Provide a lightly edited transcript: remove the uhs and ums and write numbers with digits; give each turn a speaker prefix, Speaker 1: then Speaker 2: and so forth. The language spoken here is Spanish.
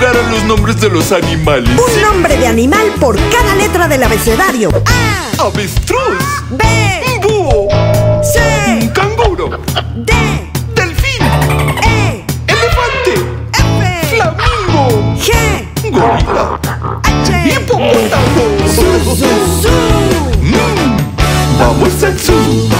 Speaker 1: encontraran los nombres de los animales.
Speaker 2: Un nombre de animal por cada letra del abecedario. A.
Speaker 1: Avestruz.
Speaker 2: B.
Speaker 1: Búho.
Speaker 2: C.
Speaker 1: Canguro.
Speaker 2: D.
Speaker 1: Delfín.
Speaker 2: E.
Speaker 1: Elefante.
Speaker 2: F.
Speaker 1: Flamingo.
Speaker 2: G.
Speaker 1: Gorila.
Speaker 2: H.
Speaker 1: Hipopótamo.
Speaker 2: Su.
Speaker 1: Vamos al zoo.